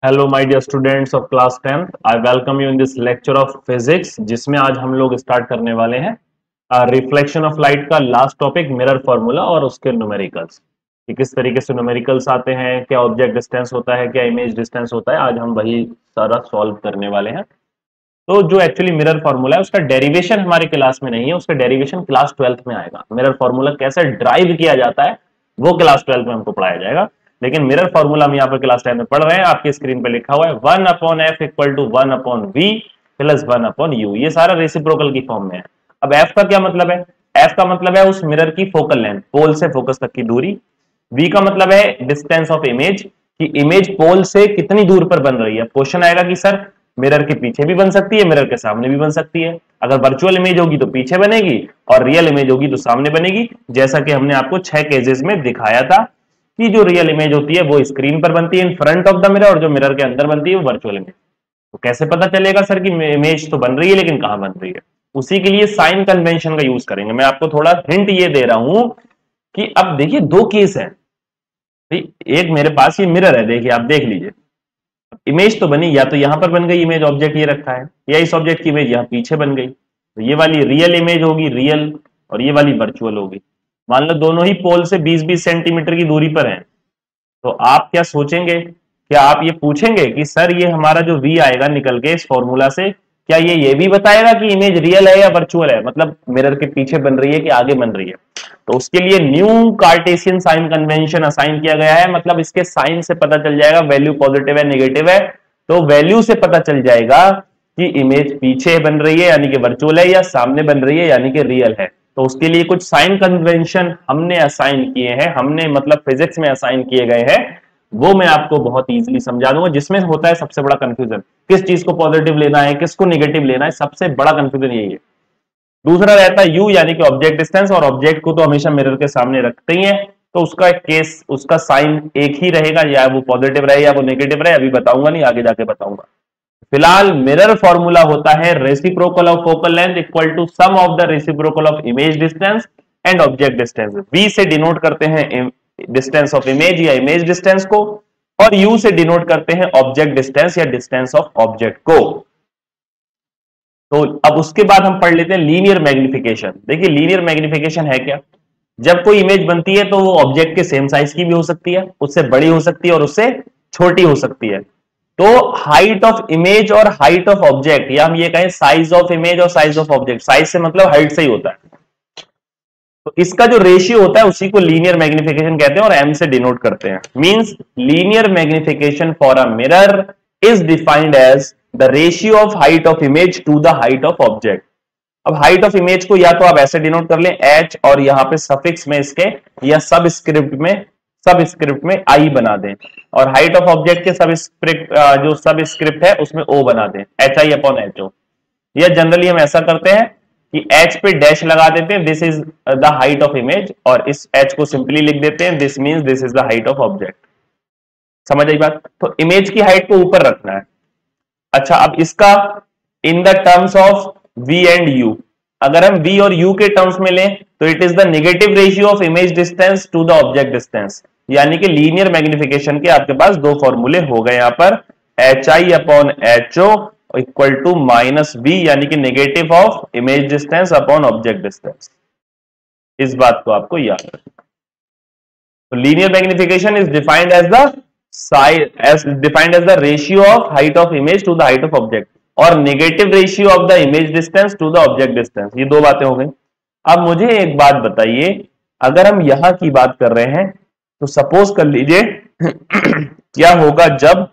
Hello my dear students of class 10th। I welcome you in this lecture of physics, जिसमें आज हम लोग start करने वाले हैं रिफ्लेक्शन ऑफ लाइट का लास्ट टॉपिक मिरर फॉर्मूला और उसके न्यूमेरिकल्स कि किस तरीके से न्यूमेरिकल्स आते हैं, क्या ऑब्जेक्ट डिस्टेंस होता है, क्या इमेज डिस्टेंस होता है। आज हम वही सारा सॉल्व करने वाले हैं। तो जो एक्चुअली मिरर फॉर्मूला है उसका डेरिवेशन हमारे क्लास में नहीं है, उसका डेरिवेशन क्लास 12th में आएगा। मिरर फॉर्मूला कैसे ड्राइव किया जाता है वो क्लास 12th में हमको पढ़ाया जाएगा, लेकिन मिरर फॉर्मूला हम यहाँ पर क्लास 10 में पढ़ रहे हैं। आपकी स्क्रीन पे लिखा हुआ है 1/f equal to 1/v plus 1/u। ये सारा रेसिप्रोकल की फॉर्म में है। अब f का क्या मतलब है? f का मतलब है उस मिरर की फोकल लेंथ, पोल से फोकस तक की दूरी। v का मतलब है डिस्टेंस ऑफ इमेज, कि इमेज पोल से कितनी दूर पर बन रही है। क्वेश्चन आएगा कि सर मिरर के पीछे भी बन सकती है, मिरर के सामने भी बन सकती है। अगर वर्चुअल इमेज होगी तो पीछे बनेगी और रियल इमेज होगी तो सामने बनेगी, जैसा कि हमने आपको 6 केसेस में दिखाया था कि जो रियल इमेज होती है वो स्क्रीन पर बनती है in front of the mirror, और जो मिरर के अंदर बनती है वो वर्चुअल इमेज। तो कैसे पता चलेगा सर कि इमेज तो बन रही है लेकिन कहां बन रही है? उसी के लिए साइन कन्वेंशन का यूज करेंगे। मैं आपको थोड़ा हिंट ये दे रहा हूं कि अब देखिए दो केस है। एक मेरे पास ये मिरर है, देखिए आप देख लीजिए, इमेज तो बनी, या तो यहां पर बन गई इमेज, ऑब्जेक्ट ये रखा है, या इस ऑब्जेक्ट की इमेज यहां पीछे बन गई। तो ये वाली रियल इमेज होगी, रियल, और ये वाली वर्चुअल होगी। मान लो दोनों ही पोल से 20-20 सेंटीमीटर की दूरी पर हैं, तो आप क्या सोचेंगे? क्या आप ये पूछेंगे कि सर ये हमारा जो v आएगा निकल के इस फॉर्मूला से, क्या ये भी बताएगा कि इमेज रियल है या वर्चुअल है, मतलब मिरर के पीछे बन रही है कि आगे बन रही है? तो उसके लिए new Cartesian sign convention assign किया गया है। मतलब इसके साइन से पता चल जाएगा वैल्यू पॉजिटिव है नेगेटिव है, तो वैल्यू से पता चल जाएगा कि इमेज पीछे बन रही है यानी कि वर्चुअल है, या सामने बन रही है यानी कि रियल है। तो उसके लिए कुछ साइन कन्वेंशन हमने असाइन किए हैं, हमने मतलब फिजिक्स में असाइन किए गए हैं, वो मैं आपको बहुत इजीली समझा दूंगा। जिसमें होता है सबसे बड़ा कंफ्यूजन, किस चीज को पॉजिटिव लेना है, किसको निगेटिव लेना है, सबसे बड़ा कंफ्यूजन यही है। दूसरा रहता है u यानी कि ऑब्जेक्ट डिस्टेंस, और ऑब्जेक्ट को तो हमेशा मिरर के सामने रखते ही है, तो उसका केस, उसका साइन एक ही रहेगा, या वो पॉजिटिव रहे या वो नेगेटिव रहे, अभी बताऊंगा नहीं, आगे जाके बताऊंगा। फिलहाल मिरर फॉर्मूला होता है reciprocal of focal length equal to sum of the reciprocal of image distance and object distance. v से डिनोट करते हैं डिस्टेंस ऑफ इमेज या इमेज डिस्टेंस को, और u से डिनोट करते हैं ऑब्जेक्ट डिस्टेंस या डिस्टेंस ऑफ ऑब्जेक्ट को। तो अब उसके बाद हम पढ़ लेते हैं लीनियर मैग्निफिकेशन। देखिए लीनियर मैग्निफिकेशन है क्या? जब कोई इमेज बनती है तो वो ऑब्जेक्ट के सेम साइज की भी हो सकती है, उससे बड़ी हो सकती है और उससे छोटी हो सकती है। तो हाइट ऑफ इमेज और हाइट ऑफ ऑब्जेक्ट, या हम ये कहें साइज ऑफ इमेज और साइज ऑफ ऑब्जेक्ट, साइज से मतलब हाइट से ही होता है, तो इसका जो रेशियो होता है उसी को लीनियर मैग्निफिकेशन कहते हैं और m से डिनोट करते हैं। Means linear magnification for a mirror is defined as the ratio of height of image to the height of object. अब हाइट ऑफ इमेज को या तो आप ऐसे डिनोट कर लें h, और यहां पे सफिक्स में इसके या सब स्क्रिप्ट में i बना दें, और हाइट ऑफ ऑब्जेक्ट के जो सब स्क्रिप्ट है उसमें o बना दें, hi/ho। या जनरली हम ऐसा करते हैं कि h पे डैश लगा देते हैं, this is the height of image, और इस h को सिंपली लिख देते हैं, this means this is the height of object. समझ आई बात? तो इमेज की हाइट को ऊपर रखना है। अच्छा, अब इसका in the terms of v and u, अगर हम v और u के टर्म्स में लें तो it is the negative ratio of image distance to the object distance. यानी कि लीनियर मैग्निफिकेशन के आपके पास दो फॉर्मूले हो गए यहां पर, hi/ho इक्वल टू -v यानी कि negative of image distance upon object distance. इस बात को आपको याद रखना। तो linear magnification is defined as the ratio of height of image to the height of object, और negative ratio of the image distance to the object distance. ये दो बातें हो गई। अब मुझे एक बात बताइए, अगर हम यहां की बात कर रहे हैं तो सपोज कर लीजिए क्या होगा जब,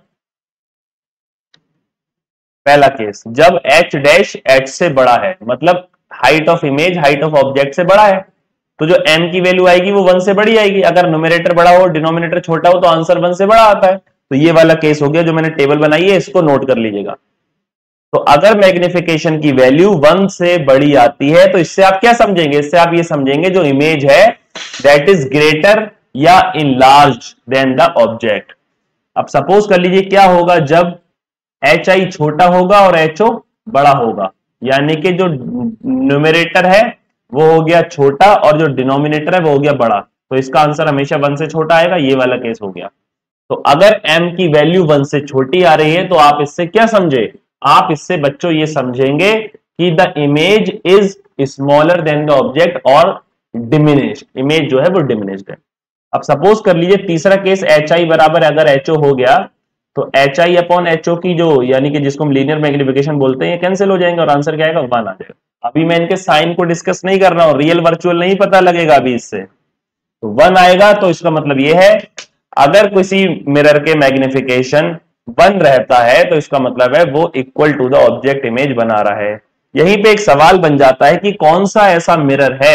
पहला केस, जब h' से बड़ा है, मतलब height of image height of object से बड़ा है, तो जो m की वैल्यू आएगी वो 1 से बड़ी आएगी। अगर न्यूमरेटर बड़ा हो डिनोमिनेटर छोटा हो तो आंसर 1 से बड़ा आता है। तो ये वाला केस हो गया, जो मैंने टेबल बनाई है इसको नोट कर लीजिएगा। तो अगर मैग्निफिकेशन की वैल्यू 1 से बड़ी आती है तो इससे आप क्या समझेंगे? इससे आप ये समझेंगे जो इमेज है दैट इज ग्रेटर या इनलार्ज देन द ऑब्जेक्ट। अब सपोज कर लीजिए क्या होगा जब hi छोटा होगा और ho बड़ा होगा, यानी कि जो न्यूमरेटर है वो हो गया छोटा और जो डिनोमिनेटर है वो हो गया बड़ा, तो इसका आंसर हमेशा 1 से छोटा आएगा। ये वाला केस हो गया। तो अगर m की वैल्यू 1 से छोटी आ रही है तो आप इससे क्या समझे, आप इससे बच्चों ये समझेंगे कि the image is smaller than the object और डिमिनिश, इमेज जो है वो डिमिनिश्ड है। अब सपोज कर लीजिए तीसरा केस एच आई बराबर अगर एच ओ हो गया तो H I upon H O की जो यानी कि जिसको हम लीनियर मैग्निफिकेशन बोलते हैं कैंसिल हो जाएंगे और आंसर क्या आएगा 1 आ जाएगा। अभी मैं इनके साइन को डिस्कस नहीं कर रहा हूं, रियल वर्चुअल नहीं पता लगेगा अभी इससे, तो 1 आएगा तो इसका मतलब यह है अगर किसी मिरर के मैग्निफिकेशन 1 रहता है तो इसका मतलब है वो equal to the object image बना रहा है। यहीं पे एक सवाल बन जाता है कि कौन सा ऐसा मिरर है,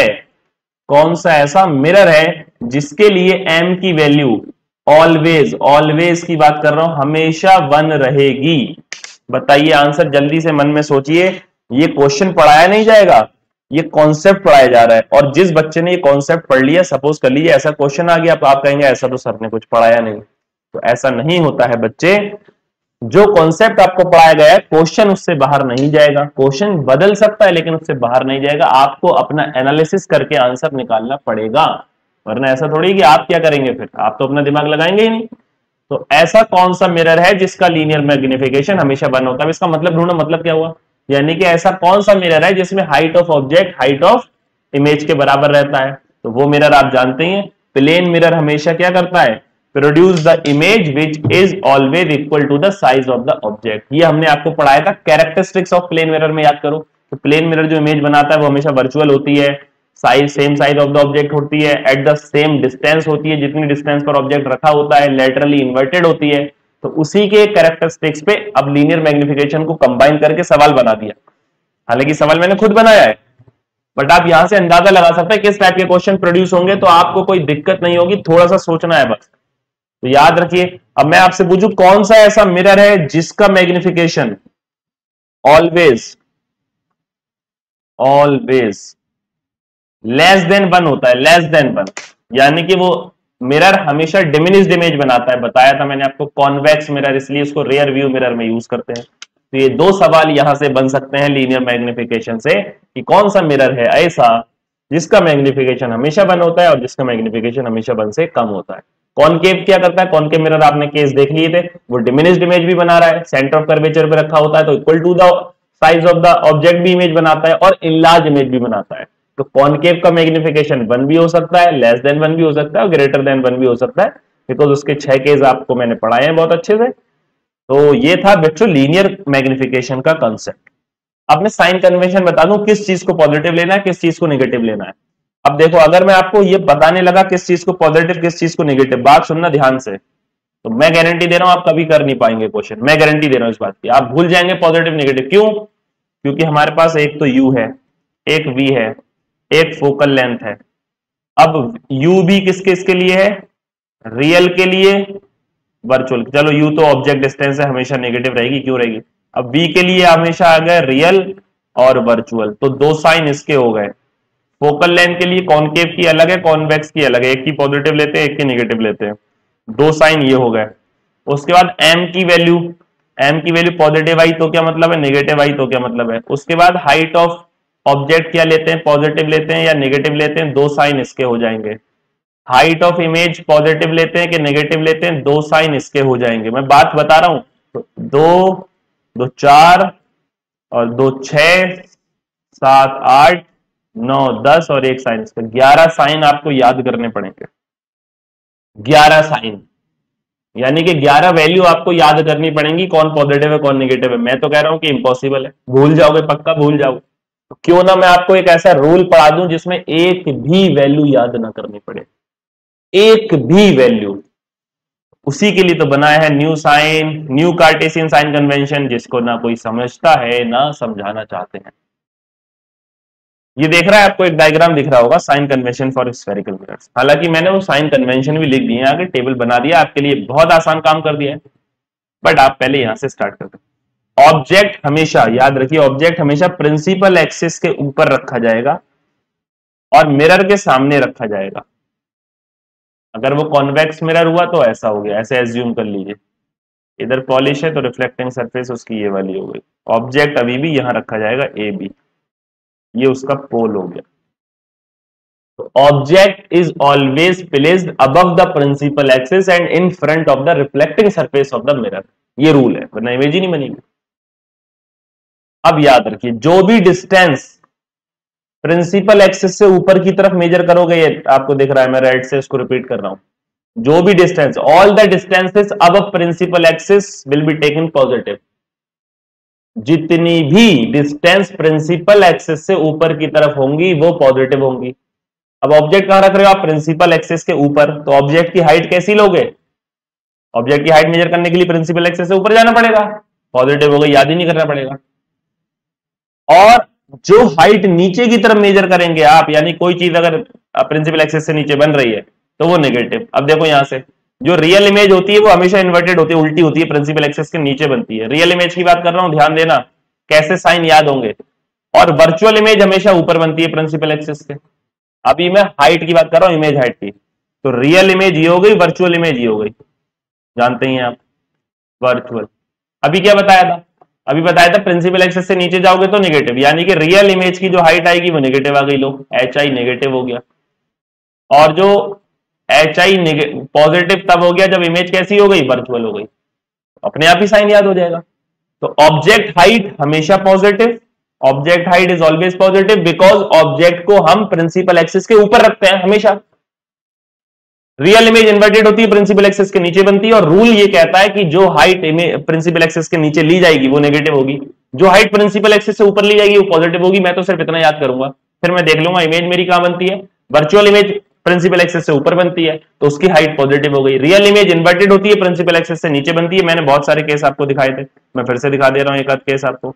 कौन सा ऐसा मिरर है जिसके लिए m की वैल्यू ऑलवेज, ऑलवेज की बात कर रहा हूं, हमेशा 1 रहेगी। बताइए आंसर जल्दी से मन में सोचिए। ये क्वेश्चन पढ़ाया नहीं जाएगा, ये कॉन्सेप्ट पढ़ाया जा रहा है। और जिस बच्चे ने ये कॉन्सेप्ट पढ़ लिया, सपोज कर लीजिए ऐसा क्वेश्चन आ गया तो आप कहेंगे ऐसा तो सर ने कुछ पढ़ाया नहीं। तो ऐसा नहीं होता है बच्चे, जो कॉन्सेप्ट आपको पढ़ाया गया है क्वेश्चन उससे बाहर नहीं जाएगा, क्वेश्चन बदल सकता है लेकिन उससे बाहर नहीं जाएगा। आपको अपना एनालिसिस करके आंसर निकालना पड़ेगा, वरना ऐसा थोड़ी कि आप क्या करेंगे, फिर आप तो अपना दिमाग लगाएंगे ही नहीं। तो ऐसा कौन सा मिरर है जिसका लीनियर मैग्निफिकेशन हमेशा 1 होता है, इसका मतलब ढूंढो, मतलब क्या हुआ, यानी कि ऐसा कौन सा मिरर है जिसमें height of object height of image के बराबर रहता है। तो वो मिरर आप जानते हैं, प्लेन मिरर हमेशा क्या करता है, produce the image which is always equal to the size of the object. ये हमने आपको पढ़ाया था कैरेक्टरिस्टिक्स ऑफ प्लेन मिरर में, याद करो। तो प्लेन मिरर जो इमेज बनाता है वो हमेशा वर्चुअल होती है, size same size of the object होती है, एट द सेम डिस्टेंस होती है, जितनी डिस्टेंस पर ऑब्जेक्ट रखा होता है, लेटरली इन्वर्टेड होती है। तो उसी के कैरेक्टरिस्टिक्स पे अब लीनियर मैग्निफिकेशन को कंबाइन करके सवाल बना दिया। हालांकि सवाल मैंने खुद बनाया है, बट आप यहां से अंदाजा लगा सकते हैं किस टाइप के क्वेश्चन प्रोड्यूस होंगे, तो आपको कोई दिक्कत नहीं होगी, थोड़ा सा सोचना है बस। तो याद रखिए, अब मैं आपसे पूछूं कौन सा ऐसा मिरर है जिसका magnification always always less than 1 होता है, लेस देन 1, यानी कि वो मिरर हमेशा डिमिनिश्ड इमेज बनाता है। बताया था मैंने आपको कॉन्वेक्स मिरर, इसलिए इसको रेयर व्यू मिरर में यूज करते हैं। तो ये 2 सवाल यहां से बन सकते हैं लीनियर मैग्निफिकेशन से कि कौन सा मिरर है ऐसा जिसका मैग्निफिकेशन हमेशा 1 होता है और जिसका मैग्निफिकेशन हमेशा 1 से कम होता है। कॉनकेव क्या करता है, कॉनकेव मिरर आपने केस देख लिए थे, वो डिमिनिश्ड इमेज भी बना रहा है, सेंटर ऑफ कर्वेचर पे रखा होता है तो equal to the size of the object भी इमेज बनाता है और इनलार्ज इमेज भी बनाता है। तो कॉनकेव का मैग्निफिकेशन 1 भी हो सकता है, लेस देन 1 भी हो सकता है और ग्रेटर देन 1 भी हो सकता है, बिकॉज उसके 6 केस आपको मैंने पढ़ाए हैं बहुत अच्छे से। तो ये था बच्चों लीनियर मैग्निफिकेशन का कंसेप्ट। अब मैं साइन कन्वेंशन बता दूं किस चीज को पॉजिटिव लेना है किस चीज को नेगेटिव लेना है। अब देखो, अगर मैं आपको ये बताने लगा किस चीज को पॉजिटिव किस चीज को नेगेटिव, बात सुनना ध्यान से, तो मैं गारंटी दे रहा हूं आप कभी कर नहीं पाएंगे क्वेश्चन, मैं गारंटी दे रहा हूं इस बात की, आप भूल जाएंगे पॉजिटिव नेगेटिव। क्यों? क्योंकि हमारे पास एक तो यू है, एक वी है, एक फोकल लेंथ है। अब यू भी किसके इसके लिए है, रियल के लिए, वर्चुअल, चलो यू तो ऑब्जेक्ट डिस्टेंस है हमेशा नेगेटिव रहेगी, क्यों रहेगी। अब वी के लिए हमेशा आ गए रियल और वर्चुअल, तो 2 साइन इसके हो गए। फोकल लेंथ के लिए कॉनकेव की अलग है, कॉन्वेक्स की अलग है, एक की पॉजिटिव लेते हैं एक की नेगेटिव लेते हैं, 2 साइन ये हो गए। उसके बाद एम की वैल्यू, एम की वैल्यू पॉजिटिव आई तो क्या मतलब है, नेगेटिव आई तो क्या मतलब है। उसके बाद हाइट ऑफ ऑब्जेक्ट क्या लेते हैं, पॉजिटिव लेते हैं या नेगेटिव लेते हैं, 2 साइन इसके हो जाएंगे। हाइट ऑफ इमेज पॉजिटिव लेते हैं कि नेगेटिव लेते हैं, 2 साइन इसके हो जाएंगे। मैं बात बता रहा हूं, तो 2 2 4 और 2 6 7 8 9 10 और 1 साइन इसका, 11 साइन आपको याद करने पड़ेंगे। 11 साइन यानी कि 11 वैल्यू आपको याद करनी पड़ेंगी, कौन पॉजिटिव है कौन नेगेटिव है। मैं तो कह रहा हूं कि इम्पॉसिबल है, भूल जाओगे, पक्का भूल जाओगे। तो क्यों ना मैं आपको एक ऐसा रूल पढ़ा दूं जिसमें एक भी वैल्यू याद ना करनी पड़े, एक भी वैल्यू। उसी के लिए तो बनाया है new sign, new Cartesian sign convention, जिसको ना कोई समझता है ना समझाना चाहते हैं। ये देख रहा है आपको एक डायग्राम दिख रहा होगा, sign convention for spherical mirrors. हालांकि मैंने वो साइन कन्वेंशन भी लिख दिए हैं आगे, टेबल बना दिया आपके लिए, बहुत आसान काम कर दिया है, बट आप पहले यहां से स्टार्ट करते हैं। ऑब्जेक्ट हमेशा याद रखिए, ऑब्जेक्ट हमेशा प्रिंसिपल एक्सिस के ऊपर रखा जाएगा और मिरर के सामने रखा जाएगा। अगर वो कॉन्वेक्स मिरर हुआ तो ऐसा हो गया, ऐसे एज्यूम कर लीजिए, इधर पॉलिश है तो रिफ्लेक्टिंग सरफेस उसकी ये वाली हो गई। ऑब्जेक्ट अभी भी यहां रखा जाएगा ए बी, ये उसका पोल हो गया। Object is always placed above the principal axis and in front of the reflecting surface of the mirror. ये रूल है, वरना इमेज ही नहीं बनेगी। अब याद रखिए, जो भी डिस्टेंस प्रिंसिपल एक्सिस से ऊपर की तरफ मेजर करोगे, ये आपको दिख रहा है, मैं रेड से इसको रिपीट कर रहा हूं, जो भी डिस्टेंस, ऑल द डिस्टेंसेस अब principal axis will be taken positive. जितनी भी डिस्टेंस प्रिंसिपल एक्सिस से ऊपर की तरफ होंगी वो पॉजिटिव होंगी। अब ऑब्जेक्ट कहां रख रहे हो आप? प्रिंसिपल एक्सिस के ऊपर, तो ऑब्जेक्ट की हाइट कैसी लोगे? ऑब्जेक्ट की हाइट मेजर करने के लिए प्रिंसिपल एक्सिस से ऊपर जाना पड़ेगा, पॉजिटिव हो गई, याद ही नहीं करना पड़ेगा। और जो हाइट नीचे की तरफ मेजर करेंगे आप, यानी कोई चीज अगर प्रिंसिपल एक्सिस से नीचे बन रही है तो वो नेगेटिव। अब देखो यहां से जो रियल इमेज होती है वो हमेशा इन्वर्टेड होती है, उल्टी होती है, प्रिंसिपल एक्सिस के नीचे बनती है। रियल इमेज की बात कर रहा हूं, ध्यान देना कैसे साइन याद होंगे। और वर्चुअल इमेज हमेशा ऊपर बनती है प्रिंसिपल एक्सिस के। अभी मैं हाइट की बात कर रहा हूं, इमेज हाइट की, तो रियल इमेज ये हो गई, वर्चुअल इमेज ये हो गई, जानते ही हैं आप, वर्चुअल। अभी क्या बताया था? अभी बताया था प्रिंसिपल एक्सिस से नीचे जाओगे तो नेगेटिव, यानी कि रियल इमेज की जो हाइट आएगी वो नेगेटिव आ गई, लो एच आई नेगेटिव हो गया। और जो एच आई पॉजिटिव तब हो गया जब इमेज कैसी हो गई? वर्चुअल हो गई, अपने आप ही साइन याद हो जाएगा। तो ऑब्जेक्ट हाइट हमेशा positive, object height is always positive because object को हम प्रिंसिपल एक्सिस के ऊपर रखते हैं हमेशा। रियल इमेज इन्वर्टेड होती है, प्रिंसिपल एक्सिस के नीचे बनती है, और रूल ये कहता है कि जो हाइट प्रिंसिपल एक्सिस के नीचे ली जाएगी वो नेगेटिव होगी, जो हाइट प्रिंसिपल एक्सिस से ऊपर ली जाएगी वो पॉजिटिव होगी। मैं तो सिर्फ इतना याद करूंगा, फिर मैं देख लूंगा इमेज मेरी कहां बनती है। वर्चुअल इमेज प्रिंसिपल एक्सिस से ऊपर बनती है तो उसकी हाइट पॉजिटिव हो गई। रियल इमेज इन्वर्टेड होती है, प्रिंसिपल एक्सिस से नीचे बनती है। मैंने बहुत सारे केस आपको दिखाए थे, मैं फिर से दिखा दे रहा हूं एक आध केस आपको।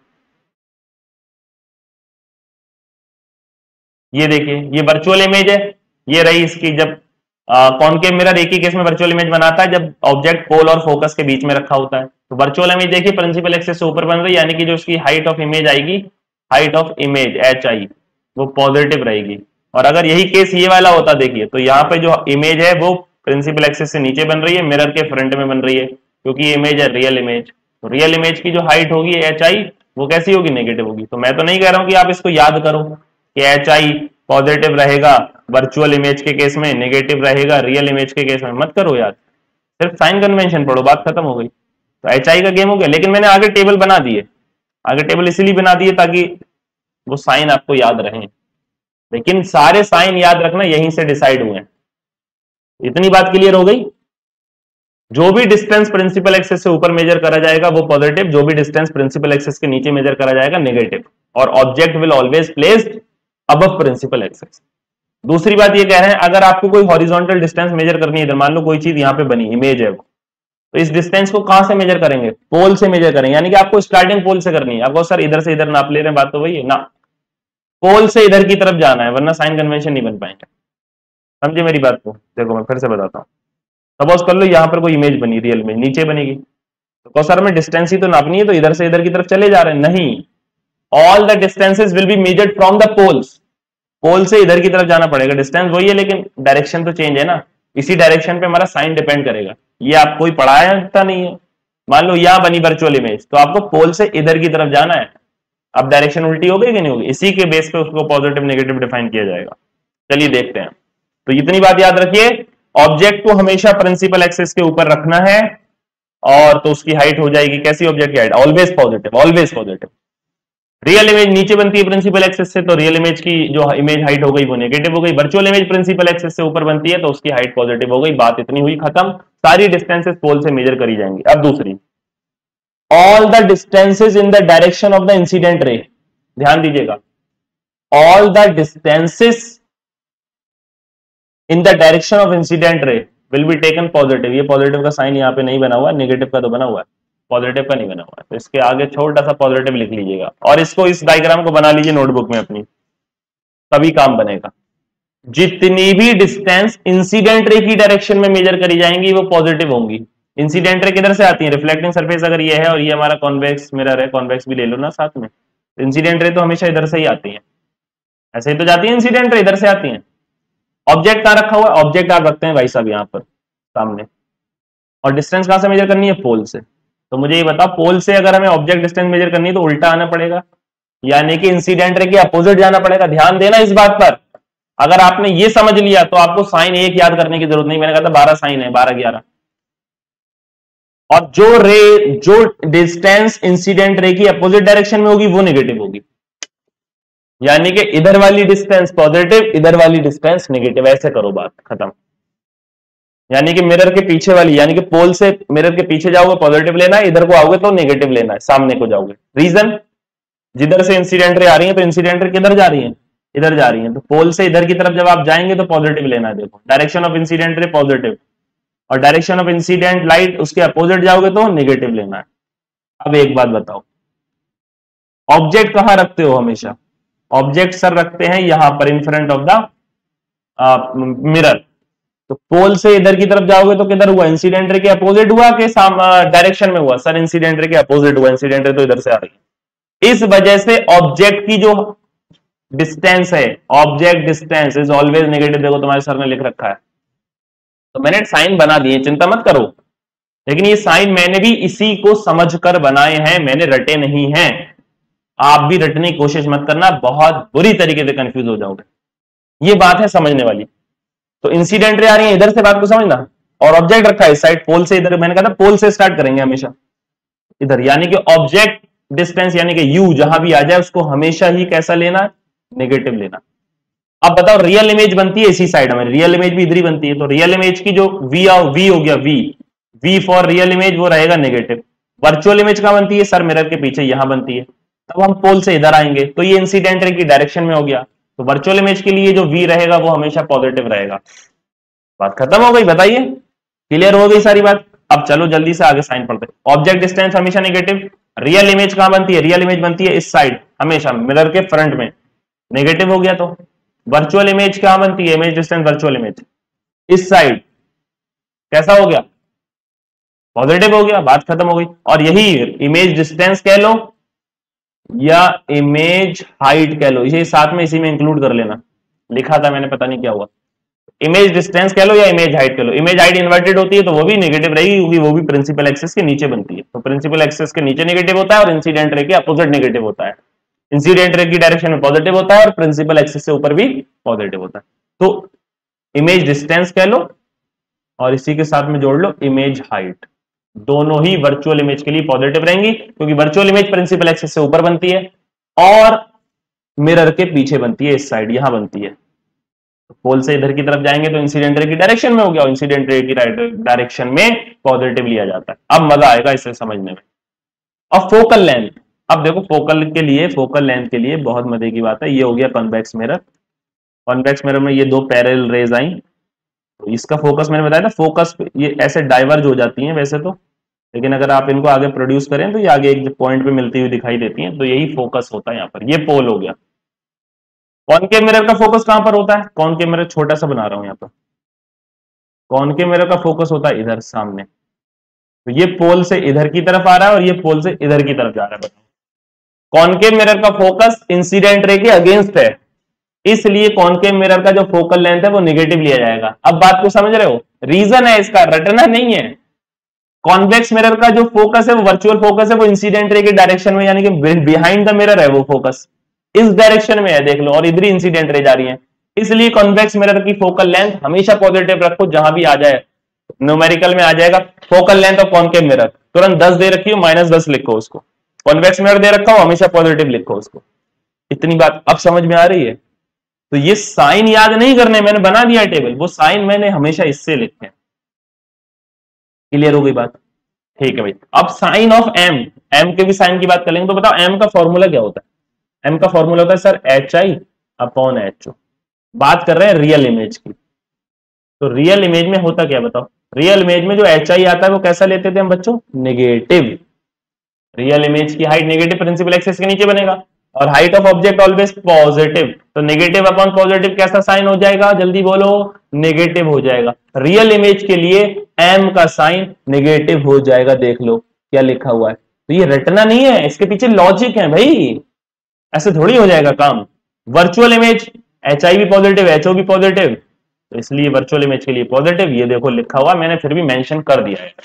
ये देखिए, ये वर्चुअल इमेज है, ये रही इसकी, जब कॉनकेव मिरर एक ही केस में वर्चुअल इमेज बनाता है जब ऑब्जेक्ट पोल और फोकस के बीच में रखा होता है। तो वर्चुअल इमेज देखिए प्रिंसिपल एक्सिस से ऊपर बन रही है, यानी कि जो उसकी हाइट ऑफ इमेज आएगी, height of image H I, वो पॉजिटिव रहेगी। और अगर यही केस ये वाला होता देखिए, तो यहाँ पे जो इमेज है वो प्रिंसिपल एक्सिस से नीचे बन रही है, मिरर के फ्रंट में बन रही है, क्योंकि ये इमेज है रियल इमेज। तो रियल इमेज की जो हाइट होगी एच आई, वो कैसी होगी? नेगेटिव होगी। तो मैं तो नहीं कह रहा हूं कि आप इसको याद करो कि एच आई पॉजिटिव रहेगा वर्चुअल इमेज के केस में, नेगेटिव रहेगा रियल इमेज के केस में, मत करो यार, सिर्फ साइन कन्वेंशन पढ़ो, बात खत्म हो गई। तो एच आई का गेम हो गया। लेकिन मैंने आगे टेबल बना दिए, आगे टेबल इसीलिए बना दिए ताकि वो साइन आपको याद रहे, लेकिन सारे साइन याद रखना यहीं से डिसाइड हुए हैं। इतनी बात क्लियर हो गई? जो भी डिस्टेंस प्रिंसिपल एक्सिस से ऊपर मेजर करा जाएगा वो पॉजिटिव, जो भी डिस्टेंस प्रिंसिपल एक्सिस के नीचे मेजर करा जाएगा नेगेटिव। और object will always placed above principal axis. दूसरी बात ये कह रहे हैं, अगर आपको कोई हॉरिजॉन्टल डिस्टेंस मेजर करनी है, इधर मान लो कोई चीज यहाँ पे बनी, इमेज है वो, तो इस डिस्टेंस को कहां से मेजर करेंगे? पोल से मेजर करेंगे, यानी कि आपको स्टार्टिंग पोल से करनी है। आपको सर इधर से इधर नाप ले रहे हैं, बात तो वही है ना, पोल से इधर की तरफ जाना है, वरना साइन कन्वेंशन नहीं बन पाएंगे। समझे मेरी बात को? देखो मैं फिर से बताता हूँ। सपोज कर लो यहाँ पर कोई इमेज बनी, रियल में नीचे बनेगी, तो सर हमें डिस्टेंस ही तो नापनी है, तो इधर से इधर की तरफ चले जा रहे हैं, नहीं, all the distances will be measured from the poles. Pole से इधर की तरफ जाना पड़ेगा, डिस्टेंस वही है लेकिन डायरेक्शन तो चेंज है ना, इसी डायरेक्शन पे हमारा साइन डिपेंड करेगा। ये आप कोई पढ़ाया नहीं है। मान लो यहां बनी वर्चुअल इमेज, तो आपको पोल से इधर की तरफ जाना है, अब डायरेक्शन उल्टी हो गई कि नहीं होगी? इसी के बेस पे उसको पॉजिटिव नेगेटिव डिफाइन किया जाएगा। चलिए देखते हैं। तो इतनी बात याद रखिए, ऑब्जेक्ट को हमेशा प्रिंसिपल एक्सिस के ऊपर रखना है, और तो उसकी हाइट हो जाएगी कैसी? ऑब्जेक्ट की height always positive, always positive. Real image नीचे बनती है प्रिंसिपल एक्सिस से, तो रियल इमेज की जो इमेज हाइट हो गई वो नेगेटिव हो गई। वर्चुअल इमेज प्रिंसिपल एक्सिस से ऊपर बनती है तो उसकी हाइट पॉजिटिव हो गई। बात इतनी हुई, खत्म। सारी डिस्टेंसेस पोल से मेजर करी जाएंगी। अब दूसरी, all the distances in the direction of the incident ray, ध्यान दीजिएगा, all the distances in the direction of incident ray will be taken positive. ये पॉजिटिव का साइन यहाँ पे नहीं बना हुआ, नेगेटिव का तो बना हुआ है, पॉजिटिव का नहीं बना हुआ है, तो इसके आगे छोटा सा पॉजिटिव लिख लीजिएगा, और इसको, इस डायग्राम को बना लीजिए नोटबुक में अपनी, तभी काम बनेगा। जितनी भी डिस्टेंस इंसिडेंट रे की डायरेक्शन में मेजर करी जाएंगी वो पॉजिटिव होंगी। इंसिडेंट रे किधर से आती है? रिफ्लेक्टिंग सरफेस अगर ये है और ये हमारा कॉन्वेक्स मिरर है, कॉन्वेक्स भी ले लो ना साथ में, इंसिडेंट रे तो हमेशा इधर से ही आती है, ऐसे ही तो जाती है इंसिडेंट रे, इधर से आती है। ऑब्जेक्ट कहां रखा हुआ है? ऑब्जेक्ट आप रखते हैं भाई साहब यहाँ पर सामने, और डिस्टेंस कहां से मेजर करनी है? पोल से। तो मुझे ये बताओ, पोल से अगर हमें ऑब्जेक्ट डिस्टेंस मेजर करनी है तो उल्टा आना पड़ेगा, यानी कि इंसिडेंट रे के अपोजिट जाना पड़ेगा। ध्यान देना इस बात पर, अगर आपने ये समझ लिया तो आपको साइन एक याद करने की जरूरत नहीं, मैंने कहा था 12 साइन है, 12 11। और जो डिस्टेंस इंसिडेंट रे की अपोजिट डायरेक्शन में होगी वो नेगेटिव होगी, यानी कि इधर वाली डिस्टेंस पॉजिटिव, इधर वाली डिस्टेंस नेगेटिव, ऐसे करो, बात खत्म। यानी कि मिरर के पीछे वाली, यानी कि पोल से मिरर के पीछे जाओगे पॉजिटिव लेना है, इधर को आओगे तो नेगेटिव लेना है, सामने को जाओगे। रीजन, जिधर से इंसिडेंट रे आ रही है तो इंसिडेंट रे किधर जा रही है, इधर जा रही है, तो पोल से इधर की तरफ जब आप जाएंगे तो पॉजिटिव लेना है। देखो direction of incident ray positive, और डायरेक्शन ऑफ इंसिडेंट लाइट उसके अपोजिट जाओगे तो नेगेटिव लेना है। अब एक बात बताओ, ऑब्जेक्ट कहां रखते हो हमेशा? ऑब्जेक्ट सर रखते हैं यहां पर in front of the mirror. तो पोल से इधर की तरफ जाओगे तो किधर हुआ, इंसिडेंट रे के अपोजिट हुआ कि डायरेक्शन में हुआ? सर इंसिडेंट रे के अपोजिट हुआ, इंसिडेंट रे तो इधर से आ रही है। इस वजह से ऑब्जेक्ट की जो डिस्टेंस है, object distance is always negative. देखो तुम्हारे सर ने लिख रखा है, तो मैंने साइन बना दिए, चिंता मत करो, लेकिन ये साइन मैंने भी इसी को समझकर बनाए हैं, मैंने रटे नहीं हैं। आप भी रटने की कोशिश मत करना, बहुत बुरी तरीके से कंफ्यूज हो जाओगे। ये बात है समझने वाली। तो इंसिडेंट रे आ रही है इधर से, बात को समझना, और ऑब्जेक्ट रखा है इस साइड पोल से इधर। मैंने कहा था पोल से स्टार्ट करेंगे हमेशा इधर, यानी कि ऑब्जेक्ट डिस्टेंस यानी कि यू जहां भी आ जाए उसको हमेशा ही कैसा लेना, नेगेटिव लेना। अब बताओ रियल इमेज बनती है इसी साइड में, रियल इमेज भी इधर ही बनती है, तो रियल इमेज की जो वी हो गया, वी फॉर रियल इमेज वो रहेगा नेगेटिव। वर्चुअल इमेज कहां बनती है सर? मिरर के पीछे यहां बनती है। तब हम पोल से इधर आएंगे तो ये इंसिडेंट रे की डायरेक्शन में हो गया, तो वर्चुअल इमेज के लिए जो वी रहेगा वो हमेशा पॉजिटिव रहेगा। बात खत्म हो गई, बताइए क्लियर हो गई सारी बात? अब चलो जल्दी से आगे साइन पढ़ते। ऑब्जेक्ट डिस्टेंस हमेशा नेगेटिव, रियल इमेज कहां बनती है? रियल इमेज बनती है इस साइड हमेशा, मिरर के फ्रंट में, नेगेटिव हो गया। तो वर्चुअल इमेज कहां बनती है? इमेज डिस्टेंस वर्चुअल इमेज इस साइड, कैसा हो गया? पॉजिटिव हो गया, बात खत्म हो गई। और यही इमेज डिस्टेंस कह लो या इमेज हाइट कह लो, ये साथ में इसी में इंक्लूड कर लेना, लिखा था मैंने पता नहीं क्या हुआ। इमेज डिस्टेंस कह लो या इमेज हाइट कह लो, इमेज हाइट इन्वर्टेड होती है तो वो भी नेगेटिव रहेगी, क्योंकि वो भी प्रिंसिपल एक्सिस के नीचे बनती है। तो प्रिंसिपल एक्सिस के नीचे नेगेटिव होता है और इंसिडेंट रे के अपोजिट नेगेटिव होता है। इंसिडेंट रे की डायरेक्शन में पॉजिटिव होता है और प्रिंसिपल एक्सिस से ऊपर भी पॉजिटिव होता है। तो इमेज डिस्टेंस कह लो और इसी के साथ में जोड़ लो इमेज हाइट, दोनों ही वर्चुअल इमेज के लिए पॉजिटिव रहेंगी, क्योंकि वर्चुअल इमेज प्रिंसिपल एक्सिस से ऊपर बनती है और मिरर के पीछे बनती है, इस साइड यहां बनती है। पोल से इधर की तरफ जाएंगे तो इंसिडेंट रे की डायरेक्शन में हो गया, और इंसिडेंट रे की डायरेक्शन में पॉजिटिव लिया जाता है। अब मजा आएगा इसे समझने में। और फोकल लेंथ, अब देखो फोकल लेंथ के लिए बहुत मजे की बात है, ये हो गया कॉन्वेक्स मिरर। कॉन्वेक्स मिरर में ये दो पैरेलल रेज आई, तो इसका फोकस मैंने बताया था, फोकस ये ऐसे डाइवर्ज हो जाती हैं वैसे तो, लेकिन अगर आप इनको आगे प्रोड्यूस करें तो ये आगे एक पॉइंट पे मिलती हुई दिखाई देती हैं, तो यही फोकस होता है यहाँ पर। ये पोल हो गया। कॉनकेव मिरर का फोकस कहां पर होता है? कॉनकेव मिरर छोटा सा बना रहा हूं यहाँ पर, कॉनकेव मिरर का फोकस होता है इधर सामने। तो ये पोल से इधर की तरफ आ रहा है और ये पोल से इधर की तरफ जा रहा है। कॉनकेव मिरर का फोकस इंसिडेंट रे के अगेंस्ट है, इसलिए कॉनकेव मिरर का जो फोकल लेंथ है वो नेगेटिव लिया जाएगा। अब बात को समझ रहे हो? रीजन है इसका, रटना नहीं है। कॉन्वेक्स मिरर का जो फोकस है वो वर्चुअल फोकस है, वो इंसिडेंट रे की डायरेक्शन में, यानी कि बिहाइंड द मिरर है वो फोकस, इस डायरेक्शन में है देख लो, और इधर ही इंसिडेंट रे जा रही है। इसलिए कॉन्वेक्स मिरर की फोकल लेंथ हमेशा पॉजिटिव रखो, जहां भी आ जाए न्यूमेरिकल में आ जाएगा focal length of concave mirror, तुरंत 10 दे रखी हो -10 लिखो उसको। कॉन्वेक्स मिरर दे रखा हो हमेशा पॉजिटिव लिखो उसको। इतनी बात अब समझ में आ रही है? तो ये साइन याद नहीं करने, मैंने बना दिया टेबल, वो साइन मैंने हमेशा इससे लिखे हैं। क्लियर हो गई बात? ठीक है भाई। अब साइन ऑफ एम, एम के भी साइन की बात कर लेंगे। तो बताओ एम का फॉर्मूला क्या होता है? एम का फॉर्मूला होता है सर HI/HO। बात कर रहे हैं रियल इमेज की, तो रियल इमेज में होता क्या बताओ? रियल इमेज में जो HI आता है वो कैसा लेते थे हम बच्चों? नेगेटिव। रियल इमेज की हाइट नेगेटिव प्रिंसिपल एक्सिस के नीचे बनेगा, और height of object always positive, तो नेगेटिव अपॉन पॉजिटिव कैसा साइन हो जाएगा? जल्दी बोलो, नेगेटिव हो जाएगा। रियल इमेज के लिए एम का साइन नेगेटिव हो जाएगा। देख लो क्या लिखा हुआ है। तो ये रटना नहीं है, इसके पीछे लॉजिक है भाई, ऐसे थोड़ी हो जाएगा काम। वर्चुअल इमेज HI भी पॉजिटिव, HO भी पॉजिटिव, तो इसलिए वर्चुअल इमेज के लिए पॉजिटिव, ये देखो लिखा हुआ, मैंने फिर भी मेंशन कर दिया है।